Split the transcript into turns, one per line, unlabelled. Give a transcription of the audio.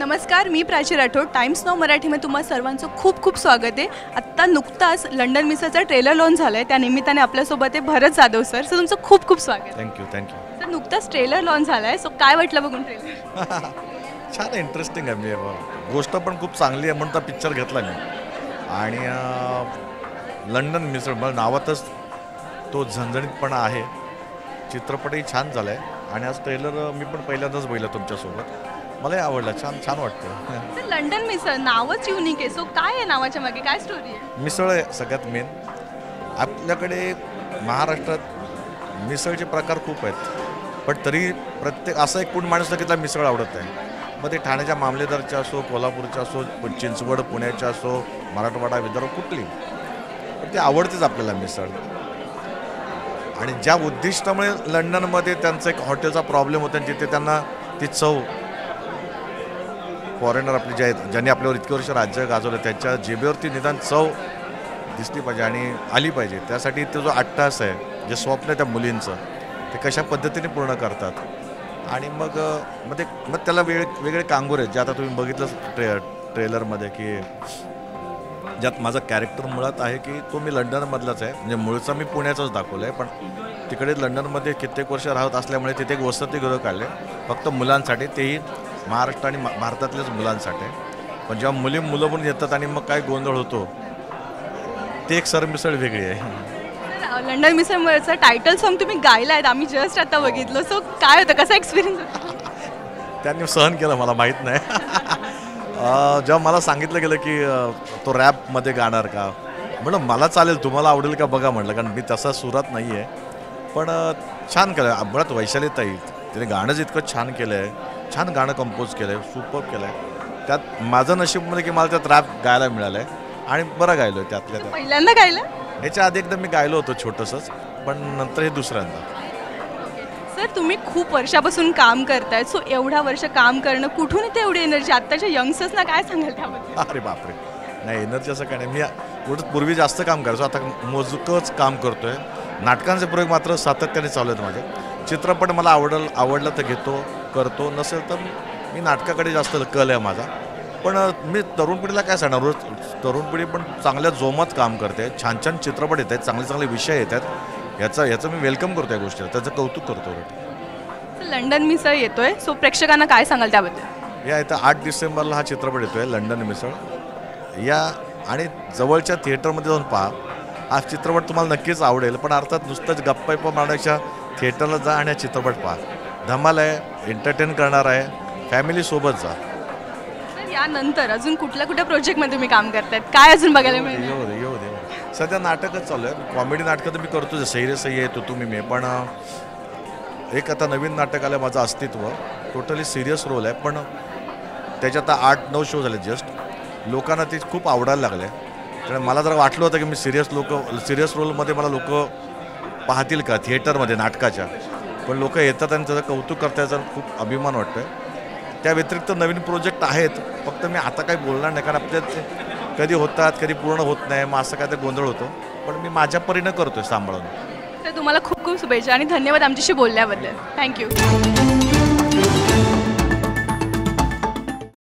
नमस्कार, मी Prachi Rathod. Times now मराठीमध्ये तुम्हा सर्वांचं खूप खूप स्वागत आहे. आत्ता नुकताच लंडन मिसळचा ट्रेलर लॉन्च झाला आहे. त्या निमित्ताने आपल्यासोबत आहे भरत जाधव सर. सर तुमचं खूप खूप स्वागत.
थँक्यू.
सर नुकताच ट्रेलर लॉन्च झाला आहे, सो काय वाटलं बघून ट्रेलर?
छान आहे, इंटरेस्टिंग आहे. म्हणजे गोष्ट पण खूप चांगली आहे म्हणून तर पिक्चर घेतला मी. आणि लंडन मिसळ मला नावातच तो झणझणीतपणा आहे. चित्रपटही छान झाला आहे आणि आज ट्रेलर मी पण पहिल्यांदाच बघितलं तुमच्यासोबत. मलाही आवडला, छान वाटतं.
लंडन मिसळ नावच युनिक आहे, सो काय आहे नावाच्या मागे, काय स्टोरी आहे?
मिसळ आहे सगळ्यात मेन. आपल्याकडे महाराष्ट्रात मिसळचे प्रकार खूप आहेत, पण तरी प्रत्येक असा एक कोण माणूस नक्कीच मिसळ आवडत आहे. मग ते ठाण्याच्या मामलेदारच्या असो, कोल्हापूरच्या असो, चिंचवड पुण्याच्या असो, मराठवाडा विदर्भ कुठली, पण ते आवडतेच आपल्याला मिसळ. आणि ज्या उद्दिष्टामुळे लंडनमध्ये त्यांचा एक हॉटेलचा प्रॉब्लेम होता, जिथे त्यांना ती चव फॉरेनर आपले जे आहेत, ज्यांनी आपल्यावर इतके वर्ष राज्य गाजवलं, त्यांच्या जिभेवरती निदान चव दिसली पाहिजे आणि आली पाहिजे. त्यासाठी तो जो अट्टास आहे, जे स्वप्न आहे त्या मुलींचं, ते कशा पद्धतीने पूर्ण करतात. आणि मग त्याला वेगळे कांगोर आहेत, जे आता तुम्ही बघितलं ट्रेलरमध्ये, की ज्यात माझं कॅरेक्टर मुळात आहे की तो मी लंडनमधलाच आहे. म्हणजे मूळचा मी पुण्याचाच दाखवलं आहे, पण तिकडे लंडनमध्ये कित्येक वर्ष राहत असल्यामुळे तिथे एक वसतिगृह काढले फक्त मुलांसाठी, तेही महाराष्ट्र आणि भारतातल्याच मुलांसाठी. पण जेव्हा मुलं पण येतात आणि मग काय गोंधळ होतो, ते एक सरमिसळ वेगळी आहे.
लंडन मिसळचं टायटल सॉन्ग तुम्ही गायला आहेत, आम्ही जस्ट आता बघितलं. सो काय होतं, कसा एक्सपिरियन्स होता?
त्यांनी सहन केलं, मला माहीत नाही. जेव्हा मला सांगितलं गेलं की तो रॅपमध्ये गाणार का, म्हणलं मला चालेल, तुम्हाला आवडेल का बघा म्हटलं, कारण मी तसा सुरात नाही आहे. पण छान केलं. मुळात वैशालीताई, तिने गाणंच इतकं छान केलं आहे, छान गाणं कंपोज केलं आहे, सुपर केलं आहे. त्यात माझं नशीबमध्ये की मला त्यात रॅप गायला मिळालं आहे आणि बरं गायलो आहे. त्यातल्या
पहिल्यांदा गायलं?
याच्या आधी एकदा मी गायलो होतो छोटंसंच, पण नंतर हे दुसऱ्यांदा.
सर तुम्ही खूप वर्षापासून काम करतायत, सो एवढा वर्ष काम करणं, कुठून येते एवढी एनर्जी? आत्ताच्या यंगस्टर्सना काय सांगाल त्याबद्दल?
अरे बापरे, नाही एनर्जी असं काय नाही. मी पूर्वी जास्त काम करायचो, आता मोजकंच काम करतो आहे. नाटकांचे प्रयोग मात्र सातत्याने चालू आहेत माझे. चित्रपट मला आवडलं तर घेतो, करतो, नसेल तर मी नाटकाकडे जास्त कल आहे माझा. पण मी तरुण पिढीला काय सांगणार, रोज तरुण पिढी पण चांगल्या जोमात काम करते, छान चित्रपट येत आहेत, चांगले विषय येत आहेत. याचं मी वेलकम करतो, या गोष्टीला त्याचं कौतुक करतो.
लंडन मिसळ येतोय, सो प्रेक्षकांना काय सांगाल त्याबद्दल?
या इथं 8 डिसेंबरला हा चित्रपट येतोय लंडन मिसळ. या आणि जवळच्या थिएटरमध्ये जाऊन पहा. हा चित्रपट तुम्हाला नक्कीच आवडेल, पण अर्थात नुसतंच गप्पा मारण्याच्या थिएटरला जा आणि हा चित्रपट पहा. धमाल आहे, एंटरटेन करणार आहे, फॅमिलीसोबत जा.
यानंतर अजून कुठल्या प्रोजेक्टमध्ये तुम्ही काम करतायत, काय अजून बघायला मिळेल?
येऊ दे. सध्या नाटकच चालू आहे, कॉमेडी नाटकं तर मी करतो, सही आहे तो तुम्ही मी. पण एक आता नवीन नाटक आलं माझं अस्तित्व, टोटली सिरियस रोल आहे, पण त्याच्यात 8-9 शो झाले जस्ट. लोकांना ते खूप आवडायला लागले. कारण मला जर वाटलं होतं की मी सिरियस रोलमध्ये मला लोक पाहतील का थिएटरमध्ये नाटकाच्या, पण लोक येतात आणि त्याचं कौतुक करता, याचा खूप अभिमान वाटतोय. त्या व्यतिरिक्त नवीन प्रोजेक्ट आहेत, फक्त मी आता काही बोलणार नाही, कारण आपल्यात कधी होतात कधी पूर्ण होत नाही, मग असं काय ते गोंधळ होतो. पण मी माझ्या परीनं करतोय सांभाळून.
तर तुम्हाला खूप खूप शुभेच्छा आणि धन्यवाद आमच्याशी बोलल्याबद्दल. थँक्यू.